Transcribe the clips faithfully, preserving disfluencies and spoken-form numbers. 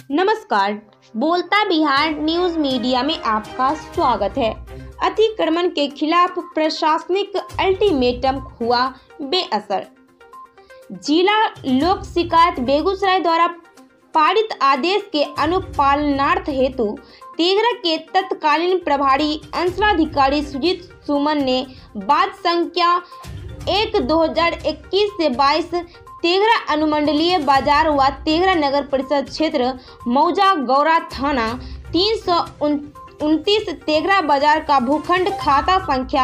नमस्कार, बोलता Bihar news media में आपका स्वागत है। अतिक्रमण के खिलाफ प्रशासनिक अल्टीमेटम हुआ बेअसर। जिला लोक शिकायत बेगूसराय द्वारा पारित आदेश के अनुपालनार्थ हेतु तेघरा के तत्कालीन प्रभारी अंचलाधिकारी सुजीत सुमन ने बात संख्या एक दो हजार इक्कीस से बाईस तेघरा अनुमंडलीय बाजार व तेघरा नगर परिषद क्षेत्र मौजा गौरा थाना तीन सौ उनतीस तेघरा बाजार का भूखंड खाता संख्या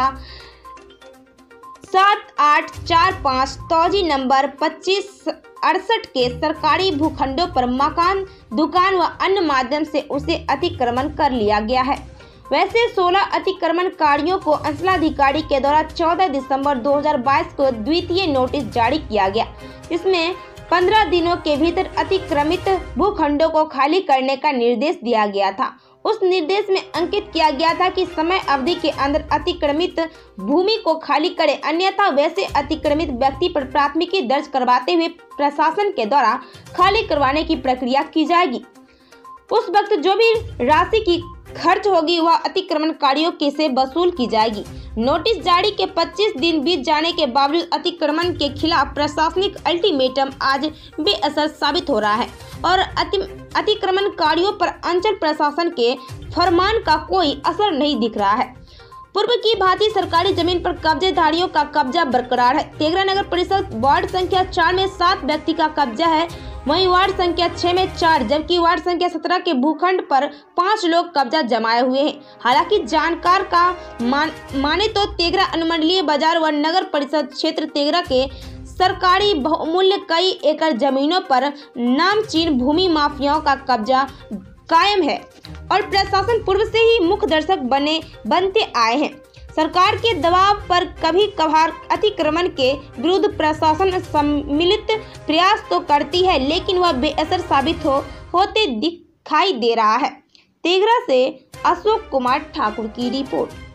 सात आठ चार पाँच तौजी नंबर पच्चीस अड़सठ के सरकारी भूखंडों पर मकान, दुकान व अन्य माध्यम से उसे अतिक्रमण कर लिया गया है। वैसे सोलह अतिक्रमणकारियों को अंचलाधिकारी के द्वारा चौदह दिसंबर दो हजार बाईस को द्वितीय नोटिस जारी किया गया। इसमें पंद्रह दिनों के भीतर अतिक्रमित भूखंडों को खाली करने का निर्देश दिया गया था। उस निर्देश में अंकित किया गया था कि समय अवधि के अंदर अतिक्रमित भूमि को खाली करे, अन्यथा वैसे अतिक्रमित व्यक्ति पर प्राथमिकी दर्ज करवाते हुए प्रशासन के द्वारा खाली करवाने की प्रक्रिया की जाएगी। उस वक्त जो भी राशि की खर्च होगी वह अतिक्रमणकारियों के से वसूल की जाएगी। नोटिस जारी के पच्चीस दिन बीत जाने के बावजूद अतिक्रमण के खिलाफ प्रशासनिक अल्टीमेटम आज बेअसर साबित हो रहा है और अति अतिक्रमणकारियों पर अंचल प्रशासन के फरमान का कोई असर नहीं दिख रहा है। पूर्व की भांति सरकारी जमीन पर कब्जेधारियों का कब्जा बरकरार है। तेघरा नगर परिषद वार्ड संख्या चार में सात व्यक्ति का कब्जा है, वहीं वार्ड संख्या छह में चार, जबकि वार्ड संख्या सत्रह के भूखंड पर पांच लोग कब्जा जमाए हुए हैं। हालांकि जानकार का मान, माने तो तेघरा अनुमंडलीय बाजार व नगर परिषद क्षेत्र तेघरा के सरकारी बहुमूल्य कई एकड़ जमीनों पर नामचीन भूमि माफियाओं का कब्जा कायम है और प्रशासन पूर्व से ही मुख्य दर्शक बने बनते आए हैं। सरकार के दबाव पर कभी कभार अतिक्रमण के विरुद्ध प्रशासन सम्मिलित प्रयास तो करती है, लेकिन वह बेअसर साबित हो होते दिखाई दे रहा है। तेघरा से अशोक कुमार ठाकुर की रिपोर्ट।